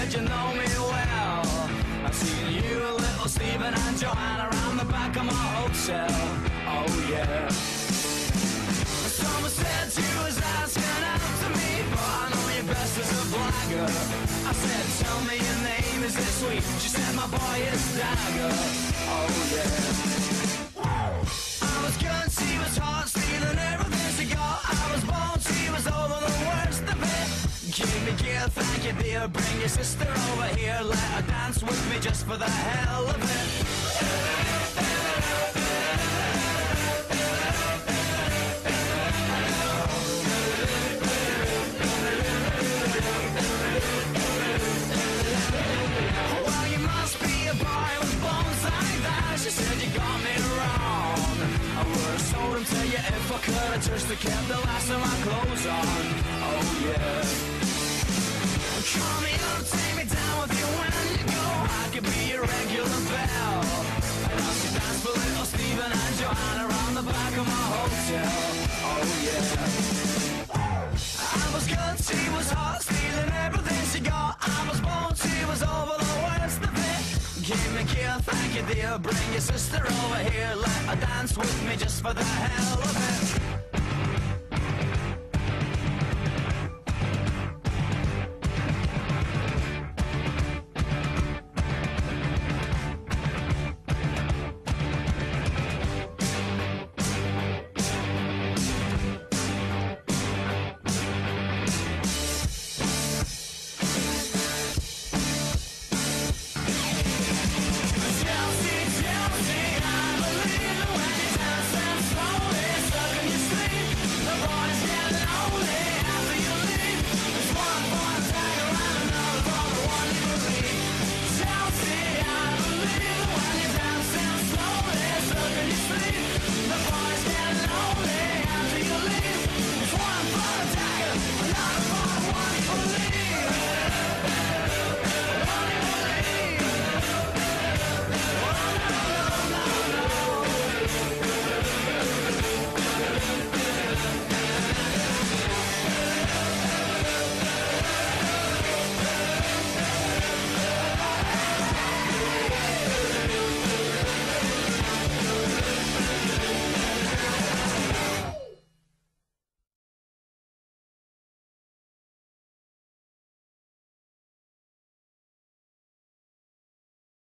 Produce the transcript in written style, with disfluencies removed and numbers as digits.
said you know me well. I've seen you, little Stephen and Joanna around the back of my hotel. Oh yeah. Someone said you was asking after me, but I know you best as a blagger. I said, tell me your name, is it sweet? She said, my boy is Dagger. Oh yeah. I was good, she was hot, stealing everything she got. I was bold, she was over the worst of it. Give me gear, thank you dear. Bring your sister over here, let her dance with me just for the hell of it. She said you got me wrong. I would've sold him to you if I could've just kept the last of my clothes on. Oh yeah. Call me up, take me down with you when you go. I could be your regular belle. And I'll see dance for little Stephen and Joanna around the back of my hotel. Oh yeah. I was good, she was hot, stealing everything she got. I was bold, she was over the worst of it. Give me gear, thank you dear. Bring your sister over here, let her dance with me just for the hell of it.